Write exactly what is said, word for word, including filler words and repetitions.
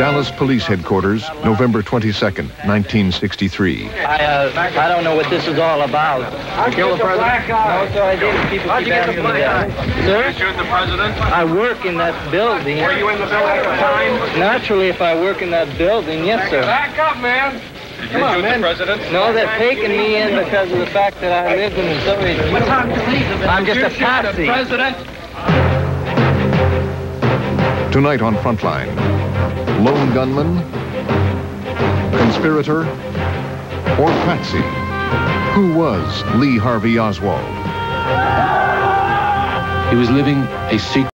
Dallas Police Headquarters, November twenty-second, nineteen sixty-three. I, uh, I don't know what this is all about. You killed the president? No, sir, I didn't. People How'd you keep get the asking me black that. eye? Sir? You shoot the president? I work in that building. Were you in the building at the time? Naturally, if I work in that building, yes, sir. Back up, man. Did you shoot the president? No, they're taking me in because of the fact that I lived in the Soviet Union. I'm just a patsy. President? Tonight on Frontline, lone gunman, conspirator, or patsy? Who was Lee Harvey Oswald? He was living a secret